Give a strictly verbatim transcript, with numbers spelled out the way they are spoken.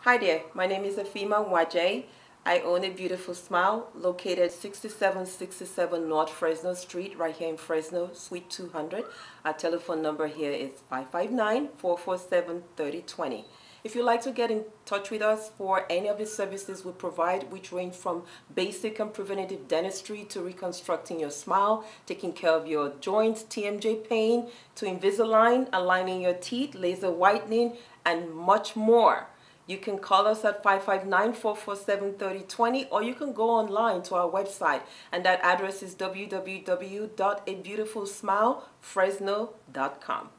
Hi there, my name is Afima Wajay. I own a beautiful smile located sixty-seven sixty-seven North Fresno Street, right here in Fresno, Suite two hundred. Our telephone number here is five five nine, four four seven, three zero two zero. If you'd like to get in touch with us for any of the services we provide, which range from basic and preventative dentistry to reconstructing your smile, taking care of your joints, T M J pain, to Invisalign, aligning your teeth, laser whitening, and much more, you can call us at five five nine, four four seven, three zero two zero, or you can go online to our website, and that address is w w w dot a beautiful smile fresno dot com.